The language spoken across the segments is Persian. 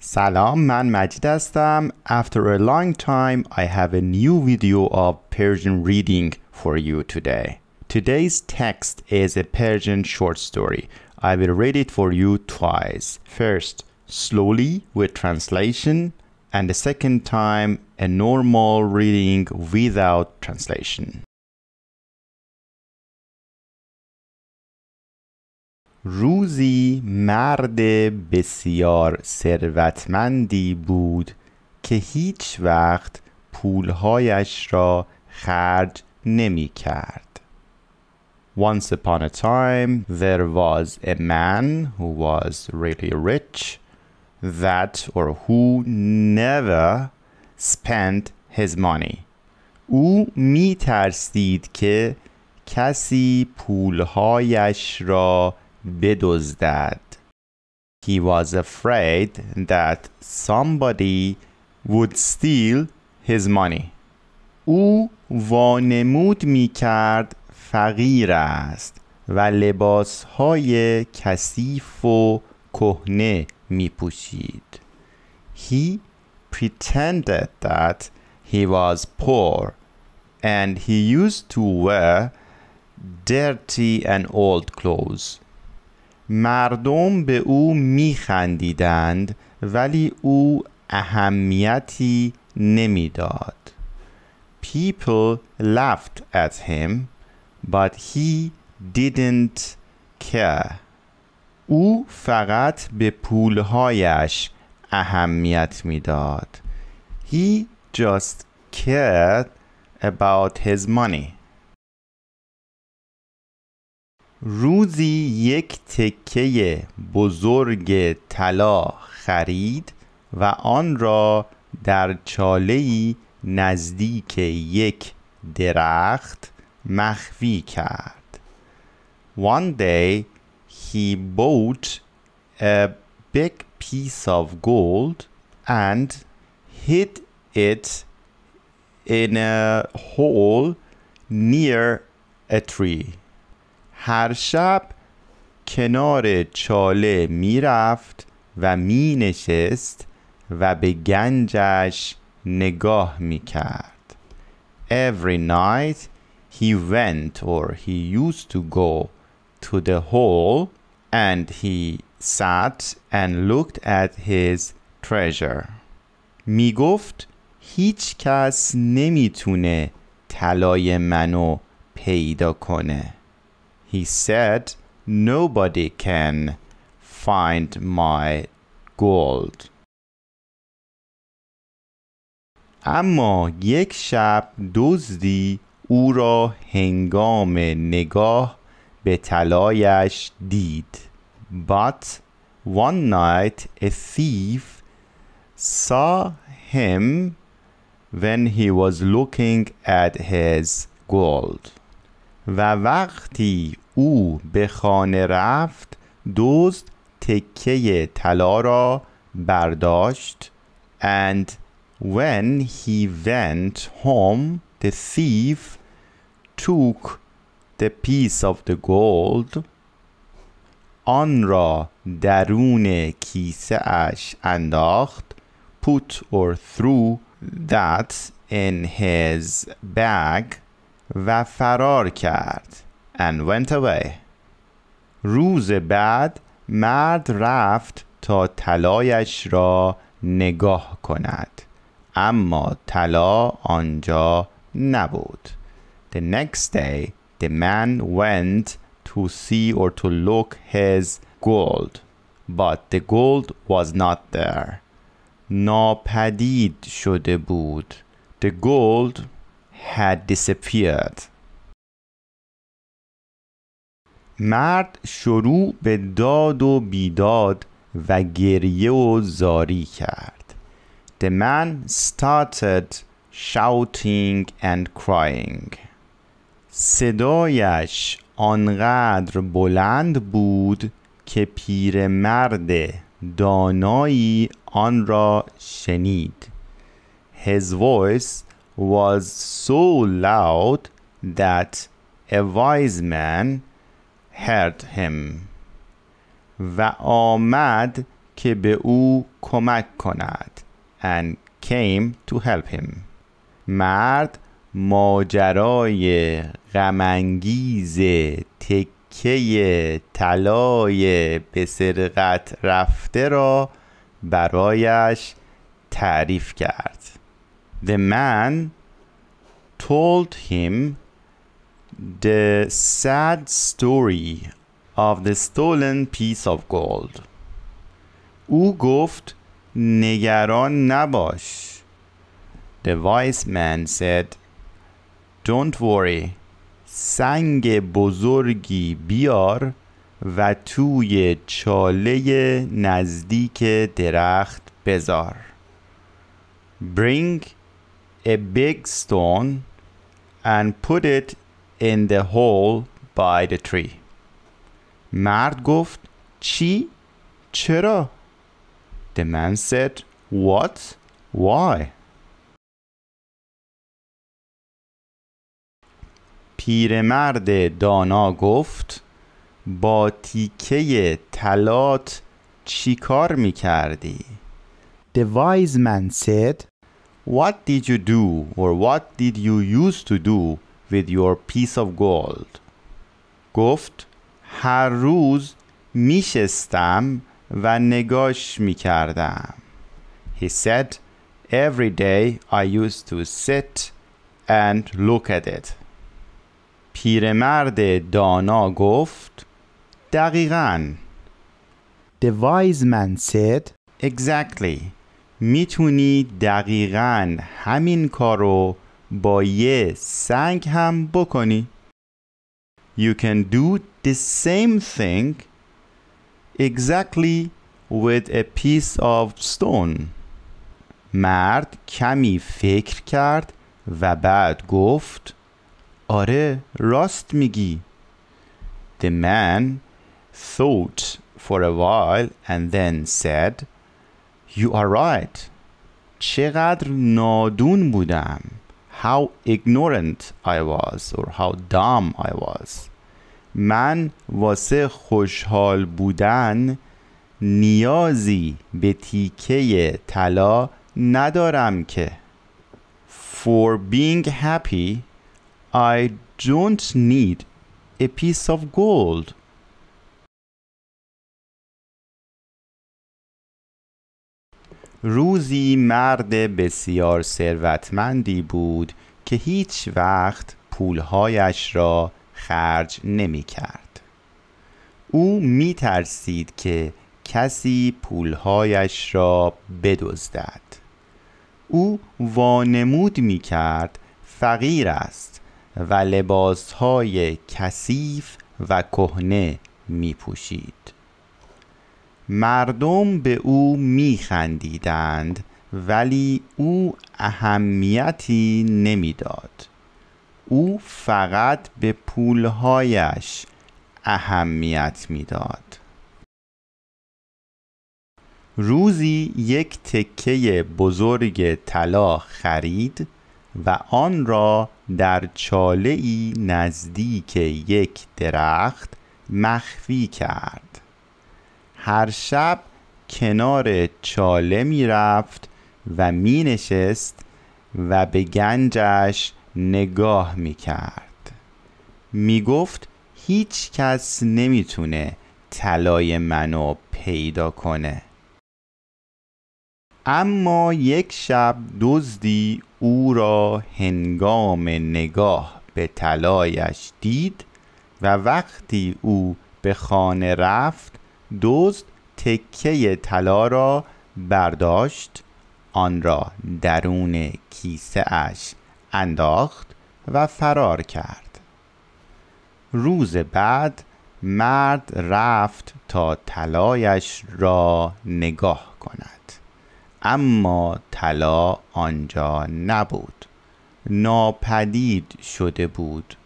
سلام، من مجید هستم. After a long time, I have a new video of Persian reading for you today. Today's text is a Persian short story. I will read it for you twice. First, slowly with translation, and the second time, a normal reading without translation. روزی مرد بسیار ثروتمندی بود که هیچ وقت پولهایش را خرج نمی کرد. Once upon a time there was a man who was really rich who never spent his money. او می ترسید که کسی پولهایش را بدزدد. He was afraid that somebody would steal his money. او وانمود می کرد فقیر است و لباسهای کثیف و کهنه می پوشید. He pretended that he was poor and he used to wear dirty and old clothes. مردم به او می‌خندیدند ولی او اهمیتی نمی‌داد. People laughed at him but he didn't care. او فقط به پولهایش اهمیت می‌داد. He just cared about his money. روزی یک تکه بزرگ طلا خرید و آن را در چاله‌ای نزدیک یک درخت مخفی کرد. One day he bought a big piece of gold and hid it in a hole near a tree. هر شب کنار چاله می رفت و می نشست و به گنجش نگاه می کرد. Every night he went he used to go to the hole and he sat and looked at his treasure. می گفت هیچ کس نمی تونه طلای منو پیدا کنه. He said, nobody can find my gold. اما یک شب دزدی او را هنگام نگاه به طلایش دید. But one night a thief saw him when he was looking at his gold. و وقتی او به خانه رفت دزد تکه طلا را برداشت and when he went home the thief took the piece of the gold آن را درون کیسه اش انداخت put or threw that in his bag و فرار کرد and went away. روز بعد مرد رفت تا طلایش را نگاه کند اما طلا آنجا نبود. The next day the man went to see or to look his gold but the gold was not there. ناپدید شده بود. The gold had disappeared. مرد شروع به داد و بیداد و گریه و زاری کرد. The man started shouting and crying. صدایش آنقدر بلند بود که پیرمرد دانایی آن را شنید. His voice was so loud that a wise man heard him. و آمد که به او کمک کند and came to help him. مرد ماجرای غم‌انگیز تکه طلای به سرقت رفته را برایش تعریف کرد. The man told him the sad story of the stolen piece of gold. او گفت نگران نباش. The wise man said, don't worry. سنگ بزرگی بیار و توی چاله نزدیک درخت بذار. Bring a big stone and put it in the hole by the tree. مرد گفت چی؟ چرا؟ The man said, what? Why? پیرمرد دانا گفت با تیکه طلات چی کار می کردی؟ The wise man said, what did you do or what did you used to do with your piece of gold? گفت هر روز می شستم و نگاش می کردم. He said, every day I used to sit and look at it. پیرمرد دانا گفت دقیقاً. The wise man said, exactly. میتونی دقیقاً همین کارو با یه سنگ هم بکنی. You can do the same thing exactly with a piece of stone. مرد کمی فکر کرد و بعد گفت آره راست میگی. The man thought for a while and then said, you are right. چقدر نادون بودم. How ignorant I was or how dumb I was. من واسه خوشحال بودن نیازی به تیکه طلا ندارم که. For being happy, I don't need a piece of gold. روزی مرد بسیار ثروتمندی بود که هیچ وقت پولهایش را خرج نمی کرد. او می ترسید که کسی پولهایش را بدزدد. او وانمود می کرد فقیر است و لباسهای کثیف و کهنه می پوشید. مردم به او می خندیدند ولی او اهمیتی نمی داد. او فقط به پولهایش اهمیت می داد. روزی یک تکه بزرگ طلا خرید و آن را در چاله‌ای نزدیک یک درخت مخفی کرد. هر شب کنار چاله می رفت و می نشست و به گنجش نگاه می کرد. می گفت هیچ کس نمی تونه طلای منو پیدا کنه. اما یک شب دزدی او را هنگام نگاه به طلایش دید و وقتی او به خانه رفت دزد تکه طلا را برداشت، آن را درون کیسه اش انداخت و فرار کرد. روز بعد مرد رفت تا طلایش را نگاه کند، اما طلا آنجا نبود. ناپدید شده بود.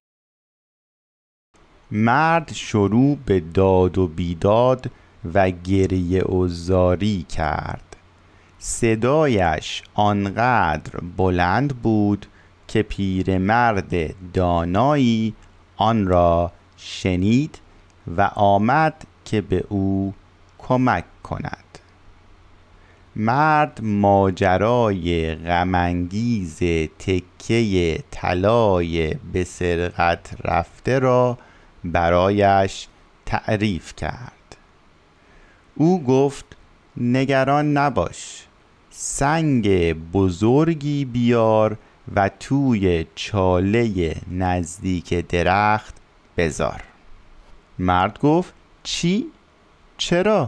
مرد شروع به داد و بیداد و گریه و زاری کرد. صدایش آنقدر بلند بود که پیرمرد دانایی آن را شنید و آمد که به او کمک کند. مرد ماجرای غم‌انگیز تکه طلای به سرقت رفته را برایش تعریف کرد. او گفت نگران نباش، سنگ بزرگی بیار و توی چاله نزدیک درخت بذار. مرد گفت چی؟ چرا؟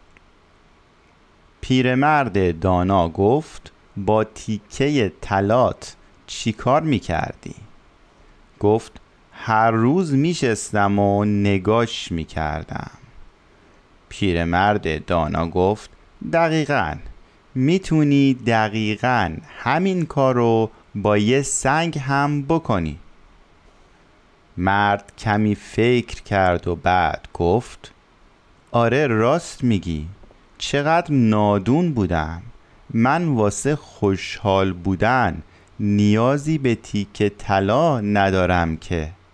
پیرمرد دانا گفت با تیکه طلات چی کار میکردی؟ گفت هر روز میشستم و نگاش میکردم. پیرمرد دانا گفت دقیقاً میتونی دقیقاً همین کارو با یه سنگ هم بکنی. مرد کمی فکر کرد و بعد گفت آره راست میگی، چقدر نادون بودم. من واسه خوشحال بودن نیازی به تیکه طلا ندارم که.